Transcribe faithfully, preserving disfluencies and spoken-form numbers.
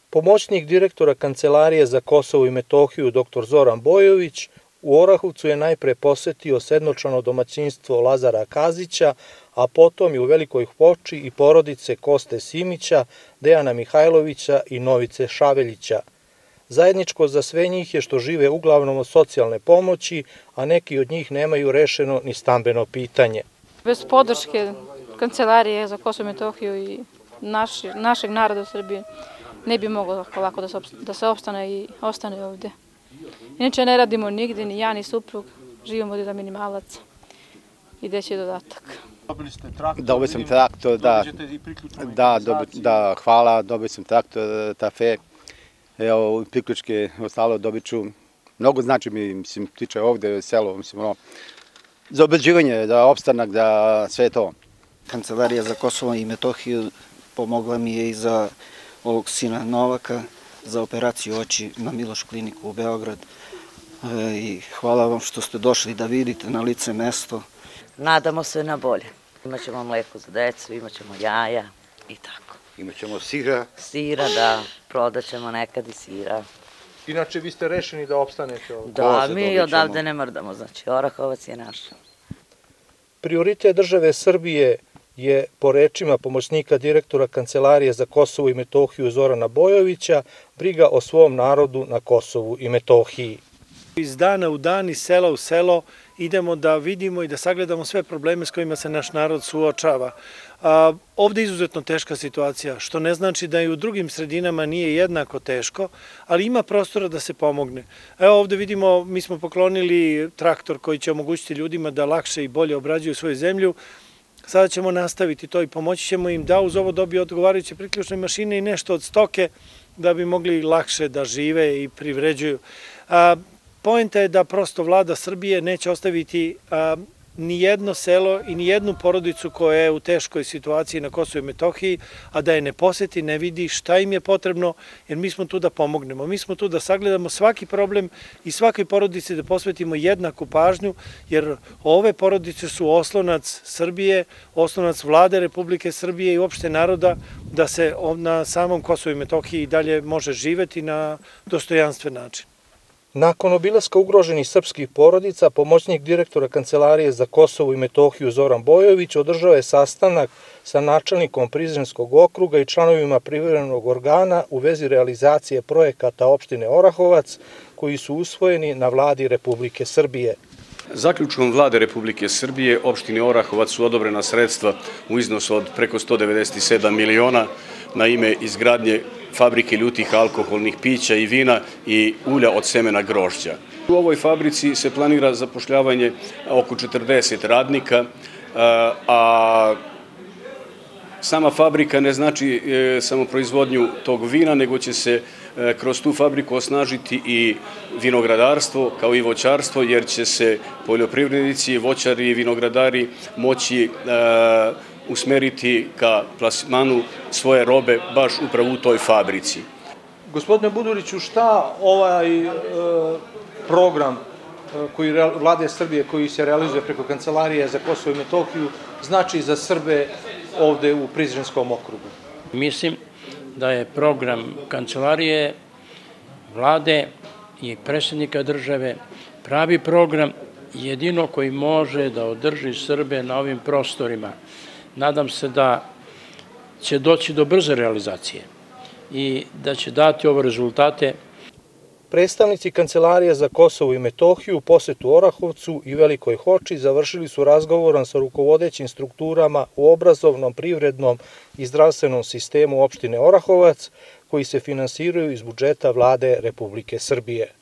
Pomoćnik direktora Kancelarije za Kosovo i Metohiju doktor Zoran Bojović u Orahovcu je najpre posetio sedmočlano domaćinstvo Lazara Kazića, a potom i u Velikoj Hoči i porodice Koste Simića, Dejana Mihajlovića i Novice Šaveljića. Zajedničko za sve njih je što žive uglavnom od socijalne pomoći, a neki od njih nemaju rešeno ni stambeno pitanje. Bez podrške Kancelarije za Kosovo i Metohiju i našeg naroda u Srbiji ne bi moglo lako da se opstane i ostane ovde. Inače ne radimo nigde, ni ja ni suprug, živimo ovde za minimalac i dečji dodatak. Dobio sam traktor, da, da, hvala, dobio sam traktor, tafe, evo, priključke, ostalo dobit ću. Mnogo znači mi, mislim, tiče ovde, selo, mislim, ono, za obrađivanje, da opstanak, da sve to. Kancelarija za Kosovo i Metohiju pomogla mi je i za ovog sina Novaka, za operaciju oči na Miloš kliniku u Beograd. I hvala vam što ste došli da vidite na lice mesto. Nadamo se na bolje. Imaćemo mleko za decu, imaćemo jaja i tako. Imaćemo sira. Sira, da, prodaćemo nekad i sira. Inače, vi ste rešeni da opstanete ovdje? Da, mi odavde ne mrdamo, znači Orahovac je naš. Prioritet države Srbije je, po rečima pomoćnika direktora Kancelarije za Kosovo i Metohiju Zorana Bojovića, briga o svom narodu na Kosovu i Metohiji. Iz dana u dan, iz sela u selo idemo da vidimo i da sagledamo sve probleme s kojima se naš narod suočava. Ovde je izuzetno teška situacija, što ne znači da i u drugim sredinama nije jednako teško, ali ima prostora da se pomogne. Evo ovde vidimo, mi smo poklonili traktor koji će omogućiti ljudima da lakše i bolje obrađuju svoju zemlju. Sada ćemo nastaviti to i pomoći ćemo im da uz ovo dobiju odgovarajuće priključne mašine i nešto od stoke da bi mogli lakše da žive i privređuju. Poenta je da prosto vlada Srbije neće ostaviti ni jedno selo i ni jednu porodicu koja je u teškoj situaciji na Kosovu i Metohiji, a da je ne poseti, ne vidi šta im je potrebno, jer mi smo tu da pomognemo. Mi smo tu da sagledamo svaki problem i svakoj porodici da posvetimo jednaku pažnju, jer ove porodice su oslonac Srbije, oslonac vlade Republike Srbije i uopšte naroda da se na samom Kosovu i Metohiji dalje može živeti na dostojanstven način. Nakon obilaska ugroženih srpskih porodica, pomoćnik direktora Kancelarije za Kosovo i Metohiju Zoran Bojović održao je sastanak sa načelnikom Prizrenskog okruga i članovima privremenog organa u vezi realizacije projekata opštine Orahovac, koji su usvojeni na vladi Republike Srbije. Zaključkom vlade Republike Srbije opštini Orahovac su odobrena sredstva u iznosu od preko sto devedeset sedam miliona na ime izgradnje fabrike ljutih alkoholnih pića i vina i ulja od semena grožđa. U ovoj fabrici se planira zapošljavanje oko četrdeset radnika, a sama fabrika ne znači samo proizvodnju tog vina, nego će se kroz tu fabriku osnažiti i vinogradarstvo kao i voćarstvo, jer će se poljoprivrednici, voćari i vinogradari moći usmeriti ka plasmanu svoje robe baš upravo u toj fabrici. Gospodine Buduriću, šta ovaj program koji vlade Srbije, koji se realizuje preko Kancelarije za Kosovo i Metohiju, znači za Srbe ovde u Prizrenskom okrugu? Mislim da je program Kancelarije, vlade i predsjednika države pravi program jedino koji može da održi Srbe na ovim prostorima. Nadam se da će doći do brze realizacije i da će dati ove rezultate. Predstavnici Kancelarije za Kosovo i Metohiju u posetu Orahovcu i Velikoj Hoči završili su razgovorom sa rukovodećim strukturama u obrazovnom, privrednom i zdravstvenom sistemu opštine Orahovac, koji se finansiraju iz budžeta vlade Republike Srbije.